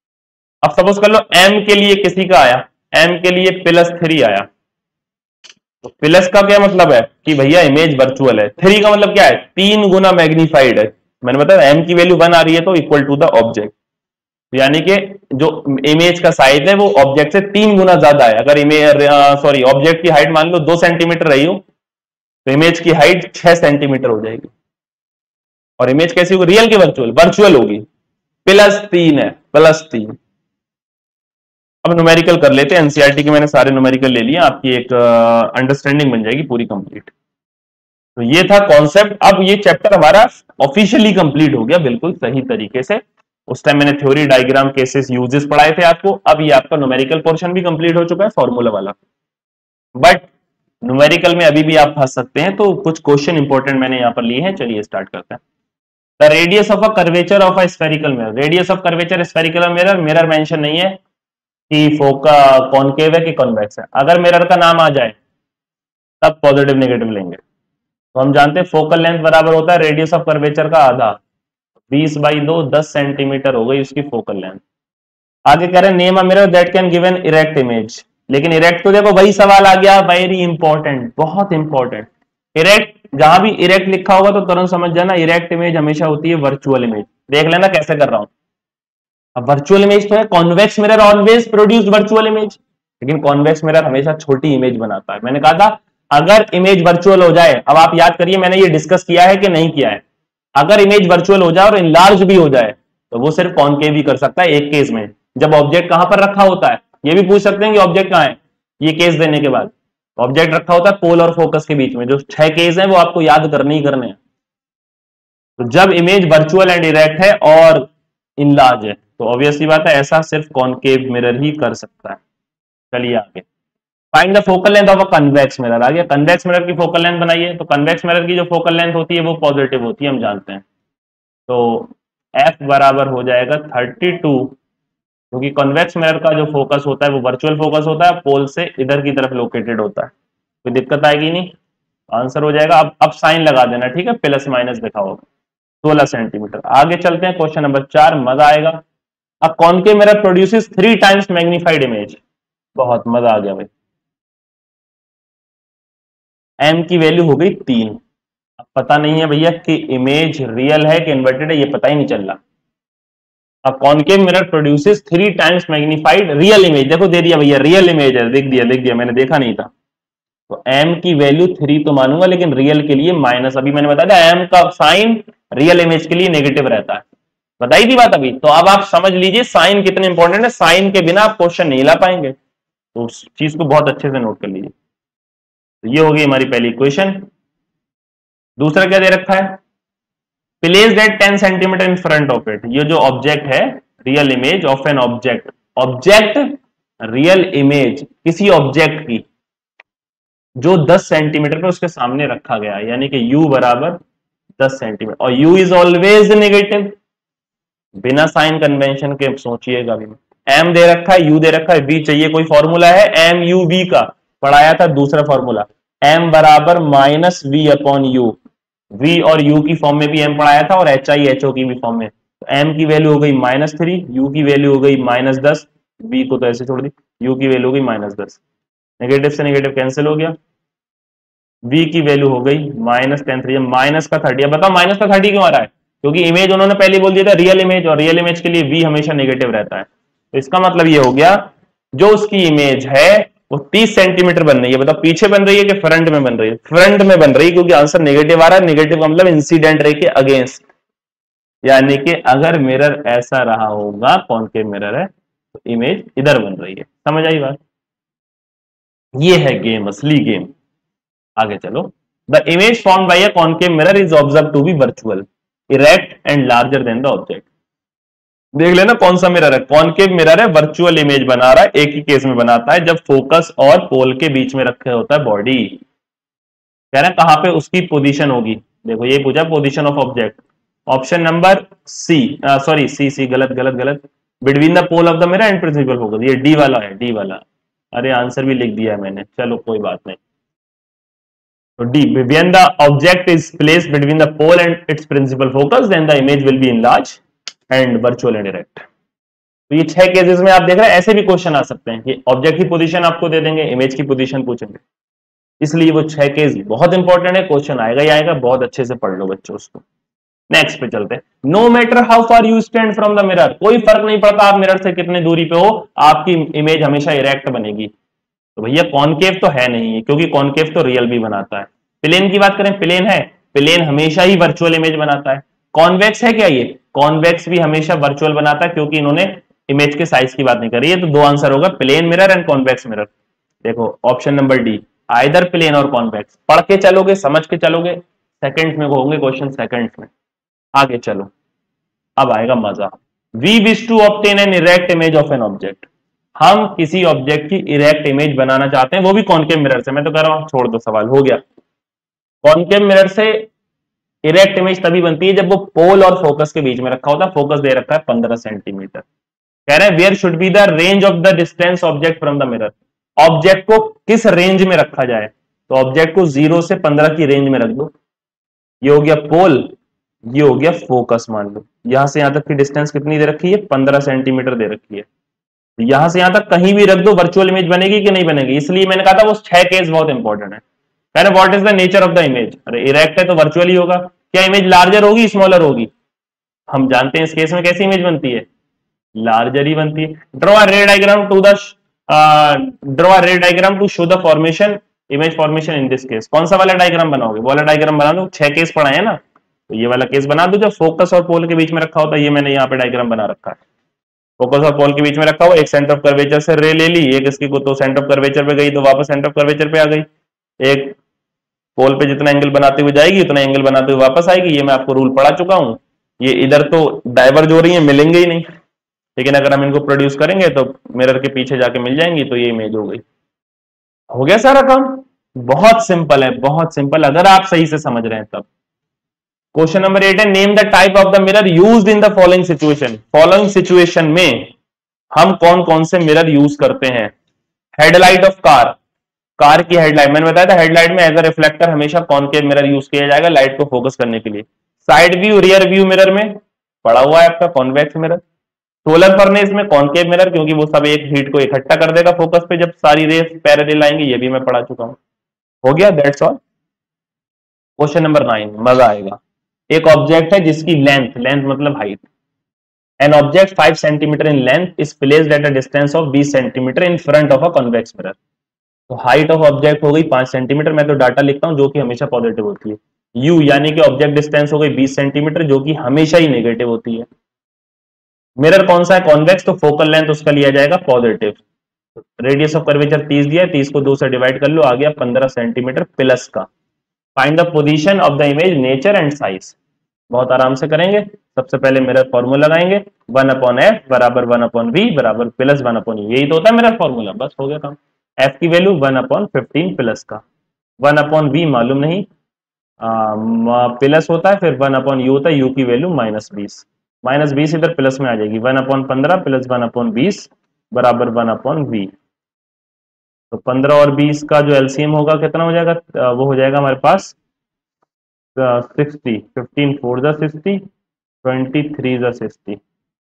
अब सपोज कर लो एम के लिए किसी का आया, एम के लिए +3 आया, तो प्लस का क्या मतलब है कि भैया इमेज वर्चुअल है। 3 का मतलब क्या है, 3 गुना मैग्नीफाइड है। मैंने बताया एम की वैल्यू 1 आ रही है तो इक्वल टू द ऑब्जेक्ट, यानी कि जो इमेज का साइज है वो ऑब्जेक्ट से 3 गुना ज्यादा है। अगर इमेज सॉरी ऑब्जेक्ट की हाइट मान लो 2 सेंटीमीटर रही हो तो इमेज की हाइट 6 सेंटीमीटर हो जाएगी। और इमेज कैसी होगी, रियल की वर्चुअल, वर्चुअल होगी। +3 है, +3। अब न्यूमेरिकल कर लेते हैं, एनसीईआरटी के मैंने सारे न्यूमेरिकल ले लिए, आपकी एक अंडरस्टैंडिंग बन जाएगी पूरी कंप्लीट। तो ये था कॉन्सेप्ट। अब ये चैप्टर हमारा ऑफिशियली कंप्लीट हो गया बिल्कुल सही तरीके से। उस टाइम मैंने थ्योरी, डायग्राम, केसेस, यूजेस पढ़ाए थे आपको। अब ये आपका न्यूमेरिकल पोर्शन भी कंप्लीट हो चुका है, फॉर्मूला वाला। बट न्यूमेरिकल में अभी भी आप फंस सकते हैं, तो कुछ क्वेश्चन इंपॉर्टेंट मैंने यहां पर लिए हैं। चलिए स्टार्ट करते हैं। The radius of a curvature of a spherical mirror, radius of curvature spherical mirror, mirror mention नहीं है कि फोका कॉनकेव है कि कॉन्वेक्स है। अगर मिरर का नाम आ जाए तब पॉजिटिव नेगेटिव लेंगे। तो हम जानते हैं फोकल लेंथ बराबर होता है रेडियस ऑफ कर्वेचर का आधा, 20/2 10 सेंटीमीटर हो गई उसकी फोकल लेंथ। आगे कह रहे हैं name a mirror that can give an erect image. लेकिन इरेक्ट तो देखो वही सवाल आ गया, वेरी इंपॉर्टेंट, बहुत इंपॉर्टेंट। इरेक्ट, जहां भी इरेक्ट लिखा होगा तो तुरंत समझ जाना इरेक्ट इमेज हमेशा होती है वर्चुअल इमेज। देख लेना कैसे कर रहा हूं। अब वर्चुअल इमेज तो है, convex mirror always produce virtual image, लेकिन कॉन्वेक्स मिरर हमेशा छोटी इमेज बनाता है। मैंने कहा था अगर इमेज वर्चुअल हो जाए, अब आप याद करिए मैंने ये डिस्कस किया है कि नहीं किया है, अगर इमेज वर्चुअल हो जाए और इनलार्ज भी हो जाए तो वो सिर्फ कॉनकेव ही कर सकता है एक केस में, जब ऑब्जेक्ट कहां पर रखा होता है। ये भी पूछ सकते हैं कि ऑब्जेक्ट कहां है, ये केस देने के बाद ऑब्जेक्ट रखा होता है पोल और फोकस के बीच में। जो 6 केस हैं वो आपको याद करने ही करने हैं। तो जब इमेज वर्चुअल एंड इरेक्ट है और इनलार्ज है तो ऑब्वियसली बात है ऐसा सिर्फ कॉनकेव मिरर ही कर सकता है। चलिए आगे, find the focal length of a convex mirror. आ गया, कन्वेक्स मिरर की फोकल लेंथ बनाइए। तो कन्वेक्स मिरर की जो फोकल लेंथ होती है वो पॉजिटिव होती है, हम जानते हैं। तो F बराबर हो जाएगा 32, क्योंकि कन्वेक्स मिरर का जो फोकस होता है वो वर्चुअल फोकस होता है, पोल से इधर की तरफ लोकेटेड होता है। कोई दिक्कत आएगी नहीं, आंसर हो जाएगा। अब साइन लगा देना, ठीक है, प्लस माइनस लिखा होगा, 16 सेंटीमीटर। आगे चलते हैं, क्वेश्चन नंबर 4, मजा आएगा। A concave mirror produces 3 times magnified image. बहुत मजा आ गया भाई। एम की वैल्यू हो गई 3। अब पता नहीं है भैया कि इमेज रियल है कि इन्वर्टेड है, ये पता ही नहीं चल रहा। अब concave mirror produces 3 times magnified real image, देखो दे दिया भैया, रियल इमेज है, देख दिया मैंने, देखा नहीं था। तो एम की वैल्यू 3 तो मानूंगा, लेकिन रियल के लिए माइनस। अभी मैंने बताया था एम का साइन रियल इमेज के लिए नेगेटिव रहता है, बताई थी बात अभी। तो अब आप समझ लीजिए साइन कितने इंपॉर्टेंट है, साइन के बिना आप क्वेश्चन नहीं ला पाएंगे, तो उस चीज को बहुत अच्छे से नोट कर लीजिए। तो ये होगी हमारी पहली इक्वेशन। दूसरा क्या दे रखा है, place that 10 centimetre in front of it. ये जो ऑब्जेक्ट है, real image of an object, object real image किसी ऑब्जेक्ट की जो 10 सेंटीमीटर पे उसके सामने रखा गया, यानी कि u बराबर 10 सेंटीमीटर, और u इज ऑलवेज नेगेटिव। बिना साइन कन्वेंशन के सोचिएगा भी, m दे रखा है, u दे रखा है, v चाहिए, कोई फॉर्मूला है m u v का, पढ़ाया था दूसरा फॉर्मूला, m बराबर -v अपॉन u। v और u की फॉर्म में भी m पढ़ाया था और HI HO की भी फॉर्म में। तो m की वैल्यू हो गई -3, u की वैल्यू हो गई -10, v को तो ऐसे छोड़ दी, u की वैल्यू हो गई -10, नेगेटिव से नेगेटिव कैंसिल हो गया। v की वैल्यू हो गई -10, 3 माइनस का 30। अब बताओ माइनस का 30 क्यों आ रहा है, क्योंकि इमेज उन्होंने पहले बोल दिया था रियल इमेज, और रियल इमेज के लिए v हमेशा नेगेटिव रहता है। तो इसका मतलब ये हो गया जो उसकी इमेज है वो 30 सेंटीमीटर बन रही है। बताओ पीछे बन रही है कि फ्रंट में बन रही है, फ्रंट में बन रही है, क्योंकि आंसर नेगेटिव आ रहा है। नेगेटिव का मतलब इंसिडेंट रे के अगेंस्ट, यानी कि अगर मिरर ऐसा रहा होगा, कॉनकेव मिरर है, तो इमेज इधर बन रही है। समझ आई बात, ये है गेम, असली गेम। आगे चलो, the image formed by a concave mirror is observe to be virtual, erect and larger than the object. देख लेना कौन सा मिरर है, कॉनकेव मिरर है, वर्चुअल इमेज बना रहा है, एक ही केस में बनाता है जब फोकस और पोल के बीच में रखे होता है बॉडी। कह रहे हैं कहां पे उसकी पोजीशन होगी, देखो ये पूछा position of object, option number C, sorry C गलत गलत गलत, between the pole of the mirror and principal focus, ये डी वाला है, डी वाला। अरे आंसर भी लिख दिया है मैंने, चलो कोई बात नहीं। तो D, when the object is placed between the pole and its principal focus, then the image will be enlarged and virtual and direct. तो ये 6 केसेस में आप देख रहे हैं, ऐसे भी क्वेश्चन आ सकते हैं कि ऑब्जेक्ट की पोजीशन आपको दे देंगे, इमेज की पोजीशन पूछेंगे। इसलिए वो 6 केस बहुत इंपॉर्टेंट है, क्वेश्चन आएगा ही आएगा, बहुत अच्छे से पढ़ लो बच्चों उसको। नेक्स्ट पे चलते हैं। No matter how far you stand from the mirror, कोई फर्क नहीं पड़ता आप मिरर से कितने दूरी पे हो, आपकी इमेज हमेशा इरेक्ट बनेगी। तो भैया कॉनकेव तो है नहीं, क्योंकि कॉनकेव तो रियल भी बनाता है। प्लेन की बात करें, प्लेन है, प्लेन हमेशा ही वर्चुअल इमेज बनाता है। कॉन्वेक्स है क्या, ये कॉन्वेक्स भी हमेशा वर्चुअल बनाता है, क्योंकि इन्होंने इमेज के साइज की बात नहीं करी है। तो दो आंसर होगा, plane mirror and convex mirror. देखो option number D, either plane और कॉन्वेक्स। पढ़ के चलोगे, समझ के चलोगे, सेकंड्स में होंगे क्वेश्चन, सेकंड्स में। आगे चलो, अब आएगा मजा। We wish to obtain an erect image of an object, हम किसी ऑब्जेक्ट की इरेक्ट इमेज बनाना चाहते हैं, वो भी कॉनकेव मिरर से। मैं तो कह रहा हूं छोड़ दो सवाल, हो गया। कॉनकेव मिरर से इरेक्ट इमेज तभी बनती है जब वो पोल और फोकस के बीच में रखा होता है। फोकस दे रखा है 15 सेंटीमीटर। कह रहे हैं where should be the range of the distance object from the mirror, ऑब्जेक्ट को किस रेंज में रखा जाए। तो ऑब्जेक्ट को 0 से 15 की रेंज में रख दो। ये हो गया पोल, ये हो गया फोकस। मान लो यहां से यहां तक की डिस्टेंस कितनी दे रखी है, 15 सेंटीमीटर दे रखी है। यहां से यहां तक कहीं भी रख दो, वर्चुअल इमेज बनेगी कि नहीं बनेगी। इसलिए मैंने कहा था वो 6 केस बहुत इंपॉर्टेंट है। कह रहे what is the nature of the image, अरे इरेक्ट है तो वर्चुअल ही होगा। क्या इमेज लार्जर होगी स्मॉलर होगी, हम जानते हैं इस केस में कैसी इमेज बनती है, लार्जर ही बनती है। Draw a ray diagram to the draw a ray diagram to show the formation, image formation in this case. कौन सा वाला डायग्राम बनाओगे, वो वाला डायग्राम बना दो। 6 केस पढ़ा है ना, तो ये वाला केस बना दो जो फोकस और पोल के बीच में रखा होता है। ये मैंने यहाँ पे डायग्राम बना रखा है, फोकस और पोल के बीच में रखा हुआ। एक सेंटर ऑफ कर्वेचर से रे ले ली, एक इसकी को तो सेंटर ऑफ कर्वेचर पे गई तो वापस सेंटर ऑफ कर्वेचर पे आ गई। एक पोल पे जितना एंगल बनाते हुए जाएगी उतना एंगल बनाते हुए वापस आएगी। ये मैं आपको रूल पढ़ा चुका हूं। ये इधर तो डाइवर्ज हो रही है, मिलेंगे ही नहीं, लेकिन अगर हम इनको प्रोड्यूस करेंगे तो मिरर के पीछे जाके मिल जाएंगी। तो ये इमेज हो गई, हो गया सारा काम। बहुत सिंपल है, बहुत सिंपल, अगर आप सही से समझ रहे हैं तब। क्वेश्चन नंबर 8 है, name the type of the mirror used in the following situation. Following situation में हम कौन कौन से मिरर यूज करते हैं। हेडलाइट ऑफ कार, कार की हेडलाइट, मैंने बताया था हेडलाइट में एज अ रिफ्लेक्टर हमेशा कॉनकेव मिरर यूज किया जाएगा लाइट को फोकस करने के लिए। Side view, rear view mirror में पड़ा हुआ है आपका कॉन्वेक्स मिरर। सोलर फर्नेस में कॉनकेव मिरर, क्योंकि वो सब एक हीट को इकट्ठा कर देगा फोकस पे जब सारी रेस पैरेलल आएंगी। ये भी मैं पढ़ा चुका हूं, हो गया, दैट्स ऑल। क्वेश्चन नंबर 9, मजा आएगा। एक ऑब्जेक्ट है जिसकी लेंथ, लेंथ मतलब height, an object 5 centimetre in length is placed at a distance of 20 centimetre in front of a convex mirror. तो हाइट ऑफ ऑब्जेक्ट हो गई 5 सेंटीमीटर, मैं तो डाटा लिखता हूं जो कि हमेशा पॉजिटिव होती है। यू यानी कि ऑब्जेक्ट डिस्टेंस हो गई 20 सेंटीमीटर जो कि हमेशा ही नेगेटिव होती है। मिरर कौन सा है, कॉन्वेक्स, तो फोकल लेंथ उसका लिया जाएगा पॉजिटिव। रेडियस ऑफ कर्वेचर 30 दिया है, 30 को 2 से डिवाइड कर लो, आ गया 15 सेंटीमीटर प्लस का। Find the position of the image, nature and size. बहुत आराम से करेंगे। सबसे पहले मिरर फॉर्मूला लगाएंगे, 1/f बराबर 1/v बराबर प्लस 1/u। यही तो होता है मिरर फॉर्मूला, बस हो गया काम। f की वैल्यू 1/15 प्लस का, 1/v मालूम नहीं, प्लस होता है, फिर 1/u होता है, u की वैल्यू -20। -20 इधर प्लस में आ जाएगी, 1/15 प्लस 1/20 बराबर 1/v। तो 15 और 20 का जो एलसीएम होगा कितना हो जाएगा, वो हो जाएगा हमारे पास 60। 15 4 जा 60, 23 जा 60।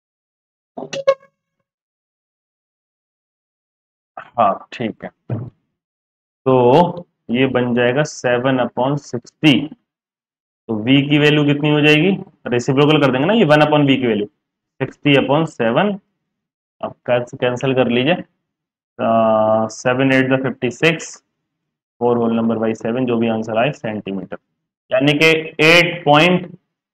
हाँ ठीक है, तो ये बन जाएगा 7/60। तो v की वैल्यू कितनी हो जाएगी, रेसिप्रोकल कर देंगे ना ये 1/v की वैल्यू, 60/7। अब कैंसिल कर लीजिए, 7 8 जा 56, 4 होल नंबर बाई 7, जो भी आंसर आए सेंटीमीटर। यानी कि 8 पॉइंट,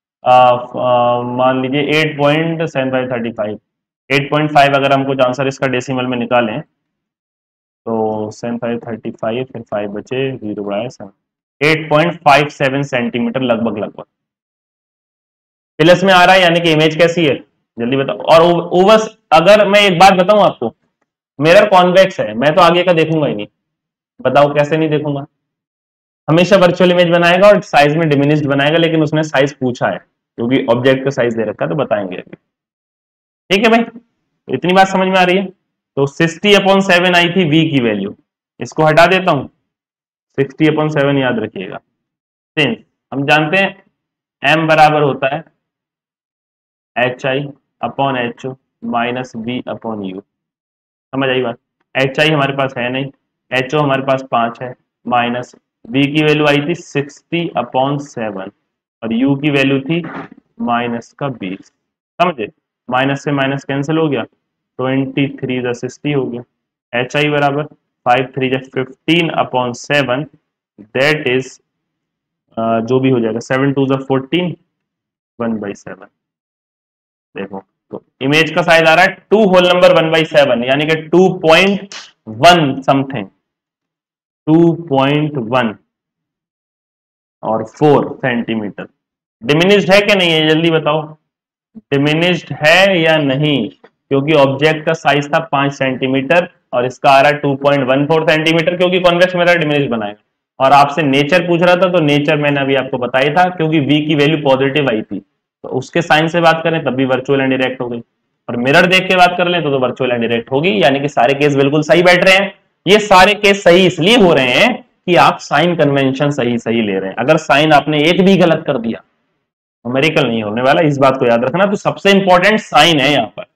मान लीजिए 8.7535, 8.5 अगर हम कुछ आंसर इसका डेसिमल में निकालें तो 7535, फिर 5 बचे, 0 बढ़ाए 7, 8.57 सेंटीमीटर लगभग लगभग प्लस में आ रहा है। यानी कि इमेज कैसी है, जल्दी बताओ। और ओवर, अगर मैं एक बात बताऊं आपको, मिरर कॉन्वेक्स है, मैं तो आगे का देखूंगा ही नहीं। बताओ कैसे नहीं देखूंगा, हमेशा वर्चुअल इमेज बनाएगा और साइज में डिमिनिश्ड बनाएगा, लेकिन उसने साइज पूछा है क्योंकि ऑब्जेक्ट का साइज दे रखा है, तो बताएंगे अभी। ठीक है भाई, इतनी बात समझ में आ रही है। तो 60/7 आई थी v की वैल्यू, इसको हटा देता हूं, 60/7 याद रखिएगा। सिंस हम जानते हैं m बराबर होता है HI/HO माइनस v/u। समझ आई बात, HI हमारे पास है नहीं, HO हमारे पास 5 है, माइनस v की वैल्यू आई थी 60/7 और u की वैल्यू थी माइनस का 20। समझे, माइनस से माइनस कैंसिल हो गया, 23 हो गया। एच आई बराबर 5×3 = 15/7 दैट इज जो भी हो जाएगा 7×2 = 14 1/7। देखो तो इमेज का साइज आ रहा है 2 होल नंबर 1/7 यानी कि 2.1 समथिंग 2.1 और 4 सेंटीमीटर। डिमिनिश्ड है क्या नहीं है, जल्दी बताओ, डिमिनिश्ड है या नहीं? क्योंकि ऑब्जेक्ट का साइज था 5 सेंटीमीटर और इसका आ रहा है 2.14 सेंटीमीटर, क्योंकि कॉन्वेक्स मिरर डिमिनिश्ड बनाएगा। और आपसे नेचर पूछ रहा था तो नेचर मैंने अभी आपको बताया था, क्योंकि v की वैल्यू पॉजिटिव आई थी तो उसके साइन से बात करें तब भी वर्चुअल एंड डायरेक्ट हो गई, और मिरर देख के बात कर लें तो वर्चुअल एंड डायरेक्ट होगी। यानी कि सारे केस बिल्कुल सही बैठ रहे हैं। ये सारे केस सही इसलिए हो रहे हैं कि आप साइन कन्वेंशन सही सही ले रहे हैं। अगर साइन आपने एक भी गलत कर दिया न्यूमेरिकल नहीं होने वाला, इस बात को याद रखना। तो सबसे इंपॉर्टेंट साइन है यहां पर।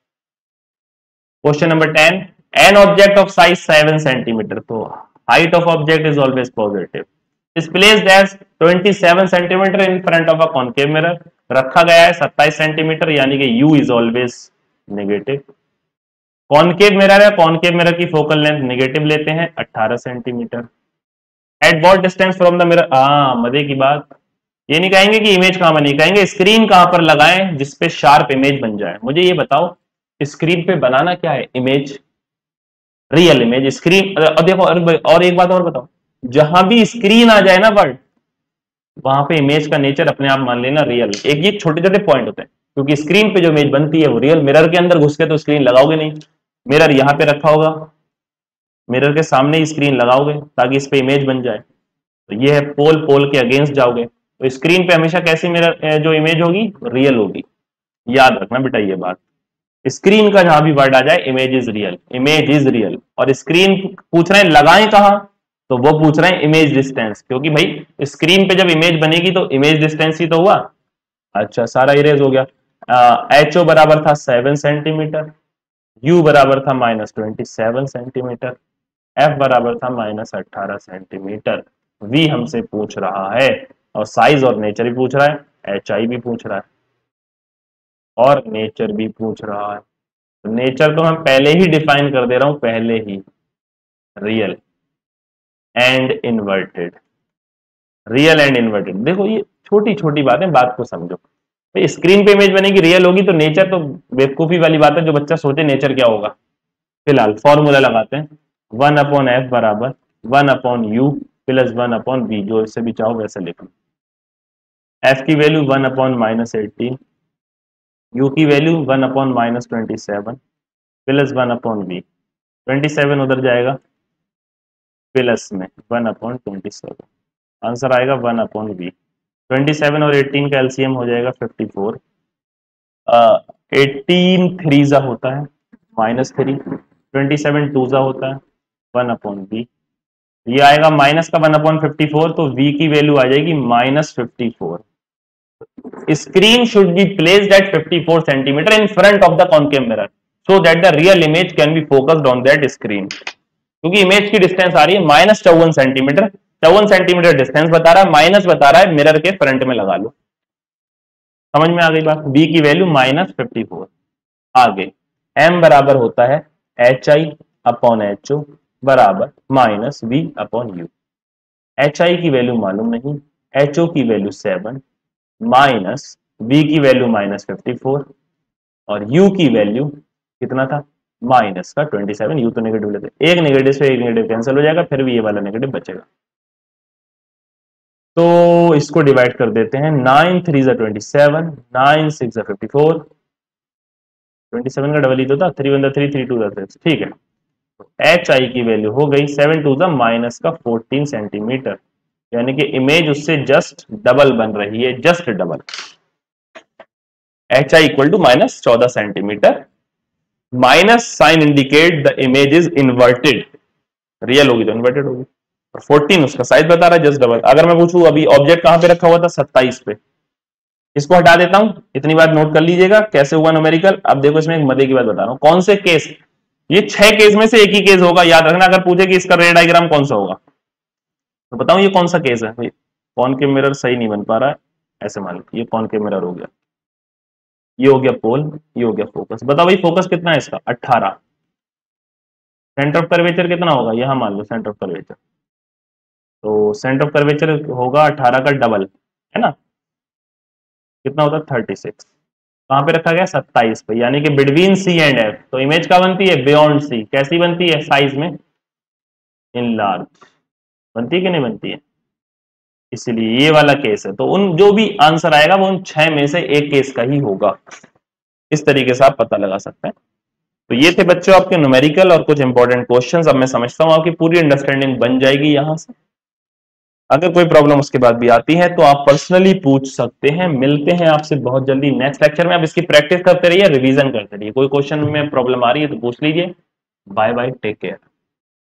Question number 10, an object of size 7 centimetre, तो height of object is always positive, is placed as 27 centimetre in front of a concave mirror, रखा गया है 27 सेंटीमीटर यानी कि u is always negative. Concave mirror है, कॉनकेव मिरर की focal length negative लेते हैं 18 centimetre. At what distance from the mirror, मजे की बात, ये नहीं कहेंगे कि इमेज कहां बनी, कहेंगे स्क्रीन कहां पर लगाएं जिसपे शार्प इमेज बन जाए। मुझे ये बताओ स्क्रीन पे बनाना क्या है, इमेज, रियल इमेज। स्क्रीन देखो, और एक बात और बताओ, जहां भी स्क्रीन आ जाए ना वर्ड, वहां पे इमेज का नेचर अपने आप मान लेना रियल। एक ये छोटे छोटे पॉइंट होते हैं, क्योंकि स्क्रीन पे जो इमेज बनती है वो रियल। मिरर के अंदर घुस के तो स्क्रीन लगाओगे नहीं, मिरर यहाँ पे रखा होगा, मिरर के सामने ही स्क्रीन लगाओगे ताकि इस पे इमेज बन जाए। तो ये है पोल, पोल के अगेंस्ट जाओगे तो स्क्रीन पे हमेशा कैसी मिरर जो इमेज होगी, रियल होगी। याद रखना बेटा ये बात, स्क्रीन का जहां भी वर्ड आ जाए image is real, image is real. और स्क्रीन पूछ रहे हैं लगाएं कहां, तो वो पूछ रहे हैं इमेज डिस्टेंस, क्योंकि भाई स्क्रीन पे जब इमेज बनेगी तो इमेज डिस्टेंस ही तो हुआ। अच्छा सारा इरेज हो गया। एच ओ बराबर था 7 सेंटीमीटर, यू बराबर था -27 सेंटीमीटर, एफ बराबर था -18 सेंटीमीटर। वी हमसे पूछ रहा है और साइज और नेचर भी पूछ रहा है, एच आई भी पूछ रहा है और नेचर भी पूछ रहा है। तो नेचर तो मैं पहले ही डिफाइन कर दे रहा हूं, पहले ही, real and inverted, real and inverted. देखो ये छोटी छोटी बातें, बात को समझो। तो स्क्रीन पे इमेज बनेगी रियल होगी, तो नेचर तो बेवकूफी वाली बात है, जो बच्चा सोचे नेचर क्या होगा। फिलहाल फॉर्मूला लगाते हैं, 1/f बराबर 1/u प्लस 1/v, जो इससे भी चाहो वैसे लिख लो। f की वैल्यू 1/-18, u की वैल्यू 1/-27 प्लस 1/v, 27 उधर जाएगा प्लस में 1/27, आंसर आएगा 1/v। 27 और 18 का एलसीएम हो जाएगा 54। 18 3 होता है -3, 27 2 होता है 1/v, ये आएगा माइनस का 1/54, तो v की वैल्यू आ जाएगी -54। Screen should be placed at 54 centimetre in front of the concave mirror so that the real image can be focused on that screen. क्योंकि इमेज की डिस्टेंस आ रही है -54 सेंटीमीटर, 54 सेंटीमीटर डिस्टेंस बता रहा है, माइनस बता रहा है मिरर के फ्रंट में लगा लो। समझ में आ गई बात, b की वैल्यू -54। आगे m बराबर होता है HI/HO बराबर -V/U। HI की वैल्यू मालूम नहीं, HO की वैल्यू 7 माइनस V की वैल्यू -54 और U की वैल्यू कितना था, माइनस का 27। U तो नेगेटिव लेते, एक नेगेटिव से एक नेगेटिव कैंसिल हो जाएगा, फिर भी ये वाला नेगेटिव बचेगा। तो इसको डिवाइड कर देते हैं, 9 3 27, 9 6 54, 27 का डबल ही तो था, 3 1 3 3 2 6, ठीक है। एच आई की वैल्यू हो गई 7 2 माइनस का 14 सेंटीमीटर, यानी कि इमेज उससे जस्ट डबल बन रही है, just double. H I equal to -14 centimetre, minus sign indicate the image is inverted, real होगी तो इन्वर्टेड होगी, और 14 उसका साइज बता रहा है, जस्ट डबल। अगर मैं पूछूं अभी ऑब्जेक्ट कहां पे रखा हुआ था, 27 पे, इसको हटा देता हूं, इतनी बात नोट कर लीजिएगा कैसे हुआ न्यूमेरिकल। अब देखो इसमें एक मजे की बात बता रहा हूं, कौन से केस, ये 6 केस में से एक ही केस होगा, याद रखना। अगर पूछे कि इसका रे डायग्राम कौन सा होगा, तो बताओ ये कौन सा केस है भाई? कॉनकेव मिरर सही नहीं बन पा रहा है, ऐसे मान लो ये कॉनकेव मिरर हो गया, ये हो गया पोल, ये हो गया फोकस। बताओ भाई फोकस कितना है इसका? 18। सेंटर ऑफ कर्वेचर कितना होगा? यहां मान लो सेंटर ऑफ कर्वेचर, तो सेंटर ऑफ कर्वेचर होगा 18 का डबल, है ना? कितना होता है? 36। कहां पे रखा गया? 27 पे, यानी कि बिटवीन सी एंड एफ। तो इमेज क्या बनती है? Beyond C. कैसी बनती है? साइज में इन लार्ज। बनती है कि नहीं बनती है? इसलिए ये वाला केस है। तो उन जो भी आंसर आएगा वो उन 6 में से एक केस का ही होगा। इस तरीके से आप पता लगा सकते हैं। तो ये थे बच्चों आपके न्यूमेरिकल और कुछ इंपॉर्टेंट क्वेश्चंस। अब मैं समझता हूं आपकी पूरी अंडरस्टैंडिंग बन जाएगी यहां से। अगर कोई प्रॉब्लम उसके बाद भी आती है तो आप पर्सनली पूछ सकते हैं। मिलते हैं आपसे बहुत जल्दी नेक्स्ट लेक्चर में। आप इसकी प्रैक्टिस करते रहिए, रिवीजन करते रहिए। कोई क्वेश्चन में प्रॉब्लम आ रही है तो पूछ लीजिए। Bye bye, take care.